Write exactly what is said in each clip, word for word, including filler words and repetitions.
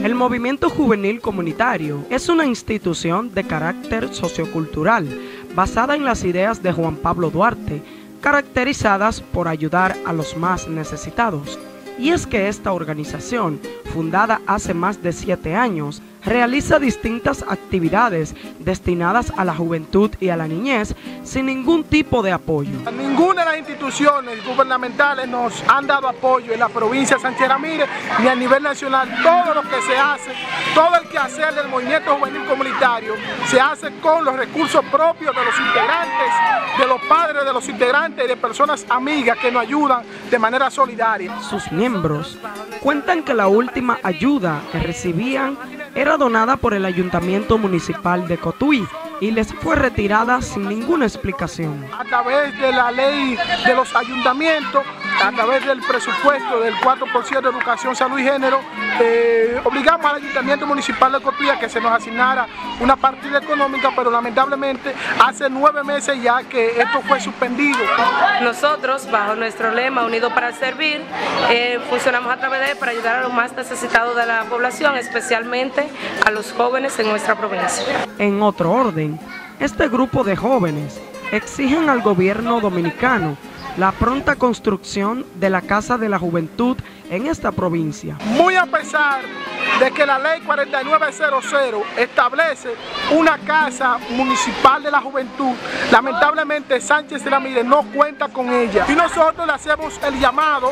El movimiento juvenil comunitario es una institución de carácter sociocultural basada en las ideas de Juan Pablo Duarte, caracterizadas por ayudar a los más necesitados. Y es que esta organización, fundada hace más de siete años, realiza distintas actividades destinadas a la juventud y a la niñez sin ningún tipo de apoyo. Ninguna de las instituciones gubernamentales nos han dado apoyo en la provincia de Sánchez Ramírez ni a nivel nacional. Todo lo que se hace, todo el quehacer del movimiento juvenil comunitario se hace con los recursos propios de los integrantes, de los padres de los integrantes y de personas amigas que nos ayudan de manera solidaria. Sus miembros cuentan que la última ayuda que recibían era donada por el Ayuntamiento Municipal de Cotuí y les fue retirada sin ninguna explicación. A través de la ley de los ayuntamientos, a través del presupuesto del cuatro por ciento de Educación, Salud y Género, eh, obligamos al Ayuntamiento Municipal de Cotuí a que se nos asignara una partida económica, pero lamentablemente hace nueve meses ya que esto fue suspendido. Nosotros, bajo nuestro lema Unidos para Servir, eh, funcionamos a través de él para ayudar a los más necesitados de la población, especialmente a los jóvenes en nuestra provincia. En otro orden, este grupo de jóvenes exigen al gobierno dominicano la pronta construcción de la Casa de la Juventud en esta provincia. Muy a pesar de que la ley cuarenta y nueve cero cero establece una casa municipal de la juventud, lamentablemente Sánchez Ramírez no cuenta con ella. Y nosotros le hacemos el llamado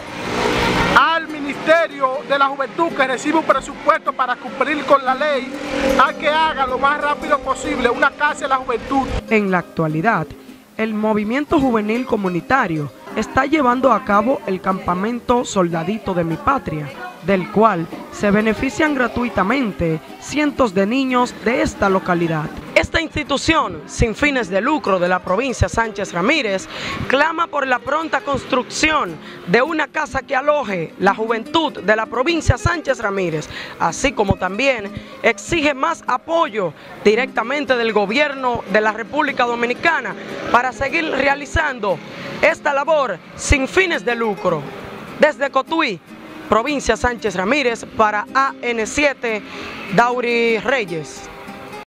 al Ministerio de la Juventud, que recibe un presupuesto para cumplir con la ley, a que haga lo más rápido posible una casa de la juventud. En la actualidad, el movimiento juvenil comunitario está llevando a cabo el campamento Soldadito de mi Patria, del cual se benefician gratuitamente cientos de niños de esta localidad. Esta institución sin fines de lucro de la provincia Sánchez Ramírez clama por la pronta construcción de una casa que aloje la juventud de la provincia Sánchez Ramírez, así como también exige más apoyo directamente del gobierno de la República Dominicana para seguir realizando esta labor sin fines de lucro. Desde Cotuí, provincia Sánchez Ramírez, para A N siete, Dauri Reyes.